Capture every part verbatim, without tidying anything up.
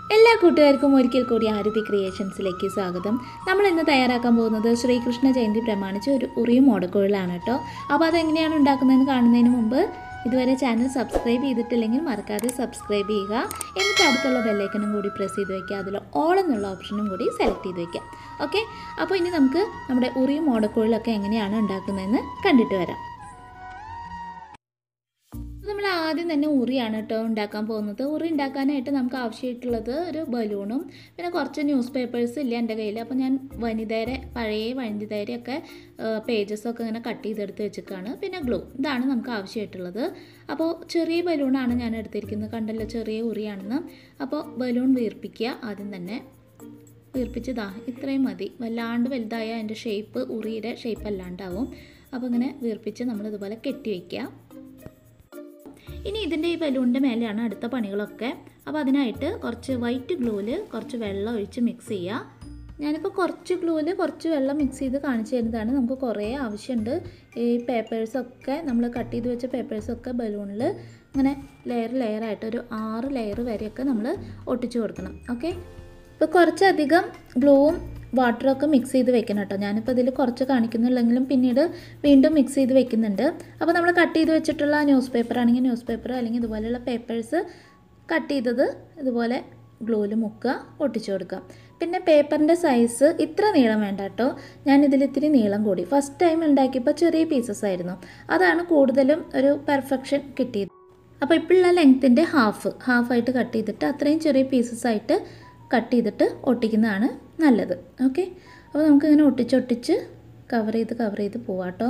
എല്ലാ കൂട്ടുകാർക്കും ഒരിക്കൽ കൂടി ആരതി ക്രിയേഷൻസിലേക്ക് സ്വാഗതം. നമ്മൾ ഇന്ന് തയ്യാറാക്കാൻ പോകുന്നത് ശ്രീകൃഷ്ണ ജയന്തി പ്രമാണിച്ച് ഒരു ഉറിയും ഓടക്കുഴലാണ് കേട്ടോ. അപ്പോൾ അതെങ്ങനെയാണ് ഉണ്ടാക്കുന്നതെന്ന് കാണുന്നതിന് മുമ്പ് ഇതുവരെ ചാനൽ സബ്സ്ക്രൈബ് ചെയ്തിട്ടില്ലെങ്കിൽ മറക്കാതെ സബ്സ്ക്രൈബ് ചെയ്യുക. എന്നിട്ട് അടുത്തുള്ള ബെല്ലൈക്കനും കൂടി പ്രസ് ചെയ്ത് വയ്ക്കുക. അതിൽ ഓൾ എന്നുള്ള ഓപ്ഷനും കൂടി സെലക്ട് ചെയ്ത് വയ്ക്കുക. ഓക്കെ, അപ്പോൾ ഇനി നമുക്ക് നമ്മുടെ ഉറിയും ഓടക്കുഴലൊക്കെ എങ്ങനെയാണ് ഉണ്ടാക്കുന്നതെന്ന് കണ്ടിട്ട് വരാം. നമ്മൾ ആദ്യം തന്നെ ഉറിയാണ് കേട്ടോ ഉണ്ടാക്കാൻ പോകുന്നത്. ഉറി ഉണ്ടാക്കാനായിട്ട് നമുക്ക് ആവശ്യമായിട്ടുള്ളത് ഒരു ബലൂണും പിന്നെ കുറച്ച് ന്യൂസ് പേപ്പേഴ്സ് ഇല്ല എൻ്റെ കയ്യിൽ. അപ്പോൾ ഞാൻ വനിതയുടെ പഴയ വനിതയുടെയൊക്കെ പേജസൊക്കെ ഇങ്ങനെ കട്ട് ചെയ്തെടുത്ത് വെച്ചിട്ടാണ്. പിന്നെ ഗ്ലൂ, ഇതാണ് നമുക്ക് ആവശ്യമായിട്ടുള്ളത്. അപ്പോൾ ചെറിയ ബലൂണാണ് ഞാൻ എടുത്തിരിക്കുന്നത്, കണ്ടല്ലോ ചെറിയ ഉറിയാണെന്ന്. അപ്പോൾ ബലൂൺ വീർപ്പിക്കുക. ആദ്യം തന്നെ വീർപ്പിച്ചതാ ഇത്രയും മതി. വല്ലാണ്ട് വലുതായ അതിൻ്റെ ഷേപ്പ് ഉറിയുടെ ഷേപ്പ് അല്ലാണ്ടാവും. അപ്പോൾ ഇങ്ങനെ വീർപ്പിച്ച് നമ്മളിതുപോലെ കെട്ടി വയ്ക്കുക. ഇനി ഇതിൻ്റെ ഈ ബലൂണിൻ്റെ മേലെയാണ് അടുത്ത പണികളൊക്കെ. അപ്പോൾ അതിനായിട്ട് കുറച്ച് വൈറ്റ് ഗ്ലൂവിൽ കുറച്ച് വെള്ളം ഒഴിച്ച് മിക്സ് ചെയ്യുക. ഞാനിപ്പോൾ കുറച്ച് ഗ്ലൂവിൽ കുറച്ച് വെള്ളം മിക്സ് ചെയ്ത് കാണിച്ചു തരുന്നതാണ്. നമുക്ക് കുറേ ആവശ്യമുണ്ട്. ഈ പേപ്പേഴ്സൊക്കെ നമ്മൾ കട്ട് ചെയ്ത് വെച്ച പേപ്പേഴ്സൊക്കെ ബലൂണിൽ ഇങ്ങനെ ലെയർ ലെയറായിട്ട് ഒരു ആറ് ലെയർ വരെയൊക്കെ നമ്മൾ ഒട്ടിച്ചു കൊടുക്കണം. ഓക്കെ, ഇപ്പോൾ കുറച്ചധികം ഗ്ലൂവും വാട്ടറൊക്കെ മിക്സ് ചെയ്ത് വെക്കണം കേട്ടോ. ഞാനിപ്പോൾ ഇതിൽ കുറച്ച് കാണിക്കുന്നില്ലെങ്കിലും പിന്നീട് വീണ്ടും മിക്സ് ചെയ്ത് വെക്കുന്നുണ്ട്. അപ്പോൾ നമ്മൾ കട്ട് ചെയ്ത് വെച്ചിട്ടുള്ള ന്യൂസ് പേപ്പർ ആണെങ്കിൽ ന്യൂസ് പേപ്പർ അല്ലെങ്കിൽ ഇതുപോലെയുള്ള പേപ്പേഴ്സ് കട്ട് ചെയ്തത് ഇതുപോലെ ഗ്ലൂവിൽ മുക്കുക, ഒട്ടിച്ചു കൊടുക്കുക. പിന്നെ പേപ്പറിൻ്റെ സൈസ് ഇത്ര നീളം വേണ്ട കേട്ടോ. ഞാനിതിൽ ഇത്തിരി നീളം കൂടി. ഫസ്റ്റ് ടൈം ഉണ്ടാക്കിയപ്പോൾ ചെറിയ പീസസ് ആയിരുന്നു, അതാണ് കൂടുതലും ഒരു പെർഫെക്ഷൻ കിട്ടിയത്. അപ്പോൾ ഇപ്പോഴുള്ള ലെങ്ത്തിൻ്റെ ഹാഫ് ഹാഫായിട്ട് കട്ട് ചെയ്തിട്ട് അത്രയും ചെറിയ പീസസ് ആയിട്ട് കട്ട് ചെയ്തിട്ട് ഒട്ടിക്കുന്നതാണ് നല്ലത്. ഓക്കെ, അപ്പോൾ നമുക്കിങ്ങനെ ഒട്ടിച്ചൊട്ടിച്ച് കവർ ചെയ്ത് കവർ ചെയ്ത് പോവാം കേട്ടോ.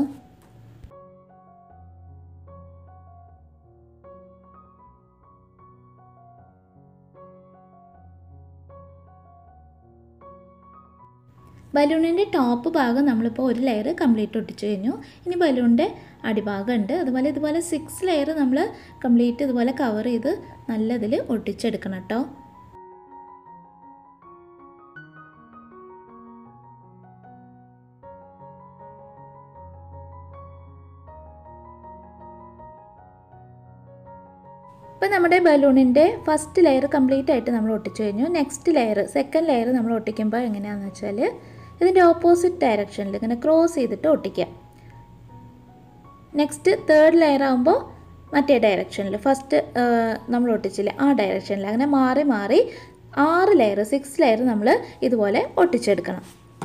ബലൂണിൻ്റെ ടോപ്പ് ഭാഗം നമ്മളിപ്പോൾ ഒരു ലെയർ കംപ്ലീറ്റ് ഒട്ടിച്ചു കഴിഞ്ഞു. ഇനി ബലൂണിൻ്റെ അടിഭാഗം ഉണ്ട്, അതുപോലെ ഇതുപോലെ സിക്സ് ലെയർ നമ്മൾ കംപ്ലീറ്റ് ഇതുപോലെ കവർ ചെയ്ത് നല്ലതിൽ ഒട്ടിച്ചെടുക്കണം കേട്ടോ. ഇപ്പോൾ നമ്മുടെ ബലൂണിൻ്റെ ഫസ്റ്റ് ലെയർ കംപ്ലീറ്റ് ആയിട്ട് നമ്മൾ ഒട്ടിച്ചു കഴിഞ്ഞു. നെക്സ്റ്റ് ലെയർ സെക്കൻഡ് ലെയർ നമ്മൾ ഒട്ടിക്കുമ്പോൾ എങ്ങനെയാണെന്ന് വെച്ചാൽ ഇതിൻ്റെ ഓപ്പോസിറ്റ് ഡയറക്ഷനിൽ ഇങ്ങനെ ക്രോസ് ചെയ്തിട്ട് ഒട്ടിക്കാം. നെക്സ്റ്റ് തേർഡ് ലെയർ ആകുമ്പോൾ മറ്റേ ഡയറക്ഷനിൽ ഫസ്റ്റ് നമ്മൾ ഒട്ടിച്ചില്ലേ ആ ഡയറക്ഷനിൽ അങ്ങനെ മാറി മാറി ആറ് ലെയർ സിക്സ് ലെയർ നമ്മൾ ഇതുപോലെ ഒട്ടിച്ചെടുക്കണം.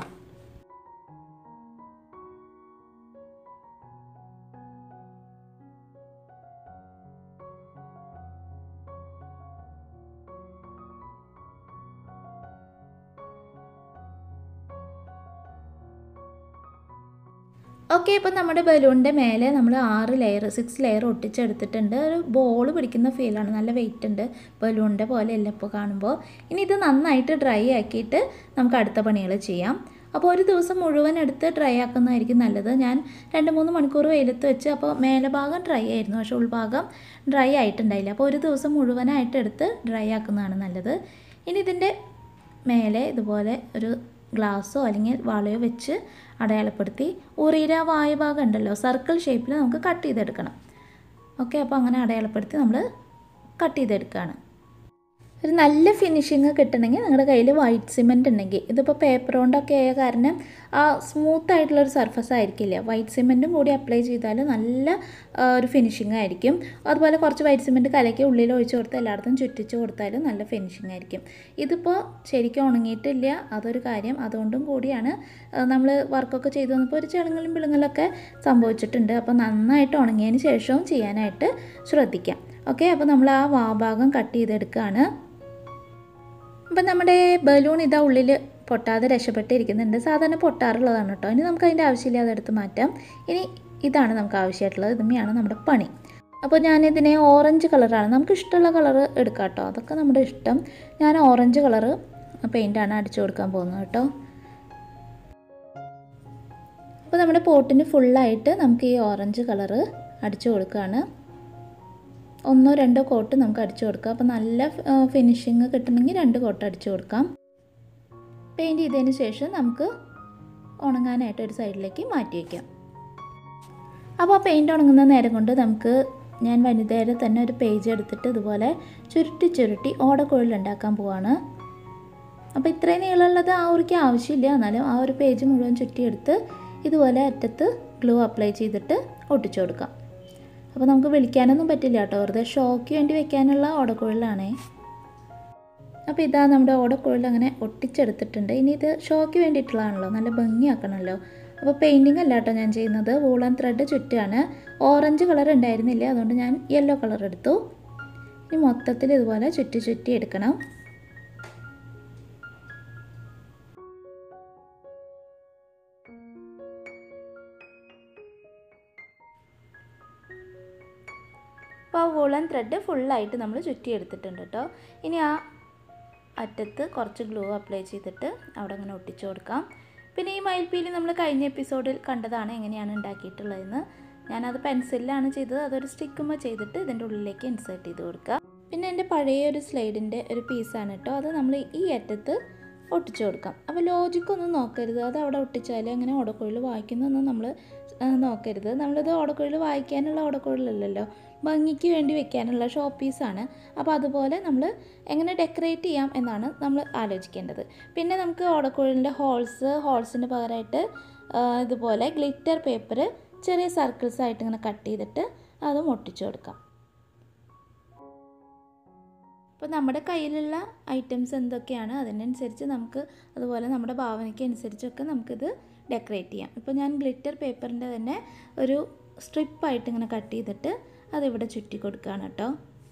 ഓക്കെ, ഇപ്പോൾ നമ്മുടെ ബലൂണിൻ്റെ മേലെ നമ്മൾ ആറ് ലെയർ സിക്സ് ലെയർ ഒട്ടിച്ചെടുത്തിട്ടുണ്ട്. ഒരു ബോൾ പിടിക്കുന്ന ഫീലാണ്, നല്ല വെയിറ്റ് ഉണ്ട്. ബലൂണിൻ്റെ പോലെയല്ല ഇപ്പോൾ കാണുമ്പോൾ. ഇനി ഇത് നന്നായിട്ട് ഡ്രൈ ആക്കിയിട്ട് നമുക്ക് അടുത്ത പണികൾ ചെയ്യാം. അപ്പോൾ ഒരു ദിവസം മുഴുവൻ എടുത്ത് ഡ്രൈ ആക്കുന്നതായിരിക്കും നല്ലത്. ഞാൻ രണ്ട് മൂന്ന് മണിക്കൂർ വെയിലത്ത് വെച്ച് അപ്പോൾ മേലെ ഭാഗം ഡ്രൈ ആയിരുന്നു, പക്ഷേ ഉൾഭാഗം ഡ്രൈ ആയിട്ടുണ്ടായില്ല. അപ്പോൾ ഒരു ദിവസം മുഴുവനായിട്ട് എടുത്ത് ഡ്രൈ ആക്കുന്നതാണ് നല്ലത്. ഇനി ഇതിൻ്റെ മേലെ ഇതുപോലെ ഒരു ഗ്ലാസ്സോ അല്ലെങ്കിൽ വളയോ വെച്ച് അടയാളപ്പെടുത്തി ഉറിയുടെ വായു ഭാഗം ഉണ്ടല്ലോ സർക്കിൾ ഷേപ്പിൽ നമുക്ക് കട്ട് ചെയ്തെടുക്കണം. ഓക്കെ, അപ്പോൾ അങ്ങനെ അടയാളപ്പെടുത്തി നമ്മൾ കട്ട് ചെയ്തെടുക്കുകയാണ്. ഒരു നല്ല ഫിനിഷിങ് കിട്ടണമെങ്കിൽ നിങ്ങളുടെ കയ്യിൽ വൈറ്റ് സിമെൻറ്റ് ഉണ്ടെങ്കിൽ, ഇതിപ്പോൾ പേപ്പർ കൊണ്ടൊക്കെ ആയ കാരണം ആ സ്മൂത്ത് ആയിട്ടുള്ളൊരു സർഫസ് ആയിരിക്കില്ല. വൈറ്റ് സിമെൻറ്റും കൂടി അപ്ലൈ ചെയ്താൽ നല്ല ഒരു ഫിനിഷിങ് ആയിരിക്കും. അതുപോലെ കുറച്ച് വൈറ്റ് സിമെൻറ്റ് കലക്കി ഉള്ളിൽ ഒഴിച്ച് കൊടുത്ത് എല്ലായിടത്തും ചുറ്റിച്ച് കൊടുത്താലും നല്ല ഫിനിഷിങ് ആയിരിക്കും. ഇതിപ്പോൾ ശരിക്കും ഉണങ്ങിയിട്ടില്ല, അതൊരു കാര്യം. അതുകൊണ്ടും കൂടിയാണ് നമ്മൾ വർക്കൊക്കെ ചെയ്തു വന്നപ്പോൾ ഒരു ചെളുങ്ങലും പിളുങ്ങലൊക്കെ സംഭവിച്ചിട്ടുണ്ട്. അപ്പോൾ നന്നായിട്ട് ഉണങ്ങിയതിന് ശേഷവും ചെയ്യാനായിട്ട് ശ്രദ്ധിക്കാം. ഓക്കെ, അപ്പോൾ നമ്മൾ ആ വാഭാഗം കട്ട് ചെയ്തെടുക്കുകയാണ്. അപ്പം നമ്മുടെ ബലൂൺ ഇതാ ഉള്ളിൽ പൊട്ടാതെ രക്ഷപ്പെട്ടിരിക്കുന്നുണ്ട്. സാധാരണ പൊട്ടാറുള്ളതാണ് കേട്ടോ. ഇനി നമുക്ക് അതിൻ്റെ ആവശ്യമില്ല, അതെടുത്ത് മാറ്റാം. ഇനി ഇതാണ് നമുക്ക് ആവശ്യമായിട്ടുള്ളത്, ഇതുമയാണ് നമ്മുടെ പണി. അപ്പോൾ ഞാനിതിനെ ഓറഞ്ച് കളറാണ്, നമുക്ക് ഇഷ്ടമുള്ള കളറ് എടുക്കാം കേട്ടോ, അതൊക്കെ നമ്മുടെ ഇഷ്ടം. ഞാൻ ഓറഞ്ച് കളറ് പെയിൻ്റാണ് അടിച്ചു കൊടുക്കാൻ പോകുന്നത് കേട്ടോ. അപ്പോൾ നമ്മുടെ പോട്ടിന് ഫുള്ളായിട്ട് നമുക്ക് ഈ ഓറഞ്ച് കളറ് അടിച്ചു കൊടുക്കുകയാണ്. ഒന്നോ രണ്ടോ കോട്ട് നമുക്ക് അടിച്ചു കൊടുക്കാം. അപ്പോൾ നല്ല ഫിനിഷിങ് കിട്ടണമെങ്കിൽ രണ്ട് കോട്ട് അടിച്ചു കൊടുക്കാം. പെയിൻറ്റ് ചെയ്തതിന് ശേഷം നമുക്ക് ഉണങ്ങാനായിട്ട് ഒരു സൈഡിലേക്ക് മാറ്റി വയ്ക്കാം. അപ്പോൾ ആ പെയിൻറ്റ് ഉണങ്ങുന്ന നേരം കൊണ്ട് നമുക്ക് ഞാൻ വനിതയുടെ തന്നെ ഒരു പേജ് എടുത്തിട്ട് ഇതുപോലെ ചുരുട്ടി ചുരുട്ടി ഓടക്കുഴൽ ഉണ്ടാക്കാൻ പോവാണ്. അപ്പോൾ ഇത്രയും നീളമുള്ളത് ആ ഉറിക്ക് ആവശ്യമില്ല, എന്നാലും ആ ഒരു പേജ് മുഴുവൻ ചുറ്റിയെടുത്ത് ഇതുപോലെ അറ്റത്ത് ഗ്ലൂ അപ്ലൈ ചെയ്തിട്ട് ഒട്ടിച്ചു കൊടുക്കാം. അപ്പോൾ നമുക്ക് വിളിക്കാനൊന്നും പറ്റില്ല കേട്ടോ, വെറുതെ ഷോയ്ക്ക് വേണ്ടി വെക്കാനുള്ള ഓടക്കുഴലാണേ. അപ്പോൾ ഇതാ നമ്മുടെ ഓടക്കുഴൽ അങ്ങനെ ഒട്ടിച്ചെടുത്തിട്ടുണ്ട്. ഇനി ഇത് ഷോയ്ക്ക് വേണ്ടിയിട്ടുള്ളതാണല്ലോ, നല്ല ഭംഗിയാക്കണമല്ലോ. അപ്പോൾ പെയിൻറ്റിങ് അല്ല കേട്ടോ ഞാൻ ചെയ്യുന്നത്, വൂളൻ ത്രെഡ് ചുറ്റാണ്. ഓറഞ്ച് കളർ ഉണ്ടായിരുന്നില്ല, അതുകൊണ്ട് ഞാൻ യെല്ലോ കളർ എടുത്തു. ഇനി മൊത്തത്തിൽ ഇതുപോലെ ചുറ്റി ചുറ്റി എടുക്കണം. അപ്പോൾ ആ വൂളൻ ത്രെഡ് ഫുള്ളായിട്ട് നമ്മൾ ചുറ്റി എടുത്തിട്ടുണ്ട് കേട്ടോ. ഇനി ആ അറ്റത്ത് കുറച്ച് ഗ്ലൂ അപ്ലൈ ചെയ്തിട്ട് അവിടെ അങ്ങനെ ഒട്ടിച്ചു കൊടുക്കാം. പിന്നെ ഈ മയിൽപ്പീലി നമ്മൾ കഴിഞ്ഞ എപ്പിസോഡിൽ കണ്ടതാണ് എങ്ങനെയാണ് ഉണ്ടാക്കിയിട്ടുള്ളതെന്ന്. ഞാനത് പെൻസിലാണ് ചെയ്തത്, അതൊരു സ്റ്റിക്കുമ്മ ചെയ്തിട്ട് ഇതിൻ്റെ ഉള്ളിലേക്ക് ഇൻസേർട്ട് ചെയ്ത് കൊടുക്കുക. പിന്നെ എൻ്റെ പഴയ ഒരു സ്ലൈഡിൻ്റെ ഒരു പീസാണ് കേട്ടോ, അത് നമ്മൾ ഈ അറ്റത്ത് ഒട്ടിച്ചു കൊടുക്കാം. അപ്പോൾ ലോജിക്കൊന്നും നോക്കരുത്, അത് അവിടെ ഒട്ടിച്ചാൽ അങ്ങനെ ഓടക്കുഴൽ വായിക്കുന്നൊന്നും നമ്മൾ നോക്കരുത്. നമ്മളിത് ഓടക്കുഴൽ വായിക്കാനുള്ള ഓടക്കുഴലല്ലല്ലോ, ഭംഗിക്ക് വേണ്ടി വെക്കാനുള്ള ഷോ പീസാണ്. അപ്പോൾ അതുപോലെ നമ്മൾ എങ്ങനെ ഡെക്കറേറ്റ് ചെയ്യാം എന്നാണ് നമ്മൾ ആലോചിക്കേണ്ടത്. പിന്നെ നമുക്ക് ഓടക്കുഴലിൻ്റെ ഹോൾസ് ഹോൾസിന് പകരമായിട്ട് ഇതുപോലെ ഗ്ലിറ്റർ പേപ്പർ ചെറിയ സർക്കിൾസ് ആയിട്ട് ഇങ്ങനെ കട്ട് ചെയ്തിട്ട് അതും ഒട്ടിച്ചു കൊടുക്കാം. അപ്പോൾ നമ്മുടെ കയ്യിലുള്ള ഐറ്റംസ് എന്തൊക്കെയാണ് അതിനനുസരിച്ച് നമുക്ക് അതുപോലെ നമ്മുടെ ഭാവനയ്ക്ക് അനുസരിച്ചൊക്കെ നമുക്കിത് ഡെക്കറേറ്റ് ചെയ്യാം. ഇപ്പോൾ ഞാൻ ഗ്ലിറ്റർ പേപ്പറിൻ്റെ തന്നെ ഒരു സ്ട്രിപ്പായിട്ട് ഇങ്ങനെ കട്ട് ചെയ്തിട്ട് അതിവിടെ ചുറ്റി കൊടുക്കുകയാണ് കേട്ടോ.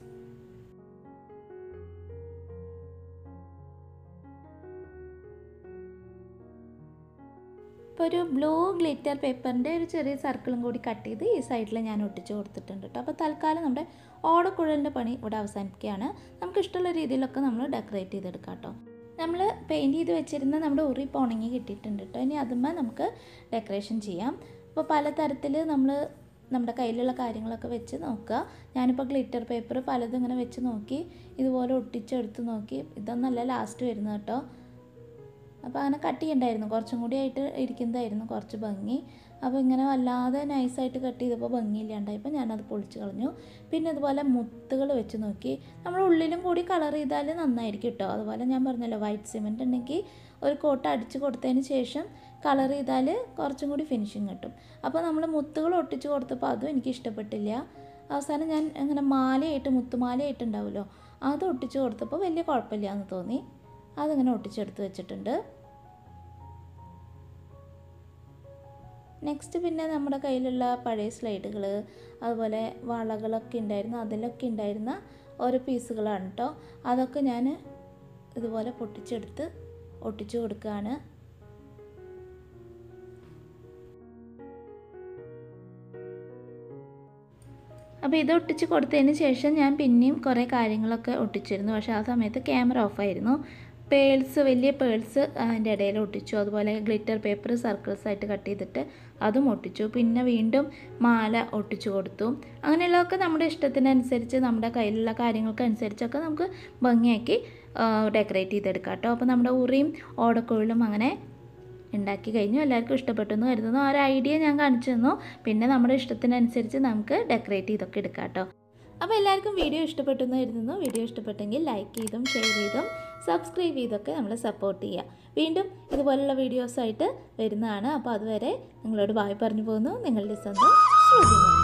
ഇപ്പോൾ ഒരു ബ്ലൂ ഗ്ലിറ്റർ പേപ്പറിൻ്റെ ഒരു ചെറിയ സർക്കിളും കൂടി കട്ട് ചെയ്ത് ഈ സൈഡിൽ ഞാൻ ഒട്ടിച്ച് കൊടുത്തിട്ടുണ്ട് കേട്ടോ. അപ്പോൾ തൽക്കാലം നമ്മുടെ ഓടക്കുഴലിൻ്റെ പണി ഇവിടെ അവസാനിക്കുകയാണ്. നമുക്ക് ഇഷ്ടമുള്ള രീതിയിലൊക്കെ നമ്മൾ ഡെക്കറേറ്റ് ചെയ്തെടുക്കാം കേട്ടോ. നമ്മൾ പെയിൻറ്റ് ചെയ്ത് വെച്ചിരുന്ന നമ്മുടെ ഉറി ഇപ്പോൾ ഉണങ്ങി കിട്ടിയിട്ടുണ്ട് കേട്ടോ. ഇനി അതുമ്മേ നമുക്ക് ഡെക്കറേഷൻ ചെയ്യാം. അപ്പോൾ പലതരത്തിൽ നമ്മൾ നമ്മുടെ കയ്യിലുള്ള കാര്യങ്ങളൊക്കെ വെച്ച് നോക്കുക. ഞാനിപ്പോൾ ഗ്ലിറ്റർ പേപ്പർ പലതും ഇങ്ങനെ വെച്ച് നോക്കി, ഇതുപോലെ ഒട്ടിച്ചെടുത്ത് നോക്കി. ഇതൊന്നല്ല ലാസ്റ്റ് വരുന്നത് കേട്ടോ. അപ്പോൾ അങ്ങനെ കട്ട് ചെയ്യണ്ടായിരുന്നു, കുറച്ചും കൂടി ആയിട്ട് ഇരിക്കുന്നതായിരുന്നു കുറച്ച് ഭംഗി. അപ്പോൾ ഇങ്ങനെ വല്ലാതെ നൈസായിട്ട് കട്ട് ചെയ്തപ്പോൾ ഭംഗിയില്ലാണ്ടായപ്പോൾ ഞാനത് പൊളിച്ച് കളഞ്ഞു. പിന്നെ അതുപോലെ മുത്തുകൾ വെച്ച് നോക്കി, നമ്മൾ ഉള്ളിലും കൂടി കളർ ചെയ്താൽ നന്നായിരിക്കും കേട്ടോ. അതുപോലെ ഞാൻ പറഞ്ഞല്ലോ, വൈറ്റ് സിമെൻറ്റ് ഉണ്ടെങ്കിൽ ഒരു കോട്ട് അടിച്ച് കൊടുത്തതിന് ശേഷം കളർ ചെയ്താൽ കുറച്ചും കൂടി ഫിനിഷിങ് കിട്ടും. അപ്പോൾ നമ്മൾ മുത്തുകൾ ഒട്ടിച്ച് കൊടുത്തപ്പോൾ അതും എനിക്ക് ഇഷ്ടപ്പെട്ടില്ല. അവസാനം ഞാൻ ഇങ്ങനെ മാലയായിട്ട് മുത്തുമാലയായിട്ട് ഉണ്ടാവുമല്ലോ, അത് ഒട്ടിച്ച് കൊടുത്തപ്പോൾ വലിയ കുഴപ്പമില്ല എന്ന് തോന്നി. അതിങ്ങനെ ഒട്ടിച്ചെടുത്ത് വെച്ചിട്ടുണ്ട്. നെക്സ്റ്റ് പിന്നെ നമ്മുടെ കയ്യിലുള്ള പഴയ സ്ലൈഡുകൾ അതുപോലെ വളകളൊക്കെ ഉണ്ടായിരുന്നു, അതിലൊക്കെ ഉണ്ടായിരുന്ന ഓരോ പീസുകളാണ് കേട്ടോ. അതൊക്കെ ഞാൻ ഇതുപോലെ പൊട്ടിച്ചെടുത്ത് ഒട്ടിച്ചു കൊടുക്കുകയാണ്. അപ്പോൾ ഇത് ഒട്ടിച്ച് കൊടുത്തതിന് ശേഷം ഞാൻ പിന്നെയും കുറേ കാര്യങ്ങളൊക്കെ ഒട്ടിച്ചിരുന്നു. പക്ഷേ ആ സമയത്ത് ക്യാമറ ഓഫായിരുന്നു. പേൾസ്, വലിയ പേൾസ് അതിൻ്റെ ഇടയിൽ ഒട്ടിച്ചു. അതുപോലെ ഗ്ലിറ്റർ പേപ്പർ സർക്കിൾസ് ആയിട്ട് കട്ട് ചെയ്തിട്ട് അതും ഒട്ടിച്ചു. പിന്നെ വീണ്ടും മാല ഒട്ടിച്ചു കൊടുത്തു. അങ്ങനെയുള്ളതൊക്കെ നമ്മുടെ ഇഷ്ടത്തിനനുസരിച്ച് നമ്മുടെ കയ്യിലുള്ള കാര്യങ്ങൾക്കനുസരിച്ചൊക്കെ നമുക്ക് ഭംഗിയാക്കി ഡെക്കറേറ്റ് ചെയ്തെടുക്കാം കേട്ടോ. അപ്പോൾ നമ്മുടെ ഉറിയും ഓടക്കുഴലും അങ്ങനെ ഉണ്ടാക്കി കഴിഞ്ഞു. എല്ലാവർക്കും ഇഷ്ടപ്പെട്ടു എന്ന് കരുതുന്നു. ആ ഒരു ഐഡിയ ഞാൻ കാണിച്ചു തന്നു. പിന്നെ നമ്മുടെ ഇഷ്ടത്തിനനുസരിച്ച് നമുക്ക് ഡെക്കറേറ്റ് ചെയ്തൊക്കെ എടുക്കാം കേട്ടോ. അപ്പോൾ എല്ലാവർക്കും വീഡിയോ ഇഷ്ടപ്പെട്ടു എന്ന് കരുതുന്നു. വീഡിയോ ഇഷ്ടപ്പെട്ടെങ്കിൽ ലൈക്ക് ചെയ്തും ഷെയർ ചെയ്തും സബ്സ്ക്രൈബ് ചെയ്തൊക്കെ നമ്മളെ സപ്പോർട്ട് ചെയ്യുക. വീണ്ടും ഇതുപോലുള്ള വീഡിയോസായിട്ട് വരുന്നതാണ്. അപ്പോൾ അതുവരെ നിങ്ങളോട് ബായ് പറഞ്ഞു പോകുന്നു. നിങ്ങളുടെ സ്വന്തം ശ്രുതി.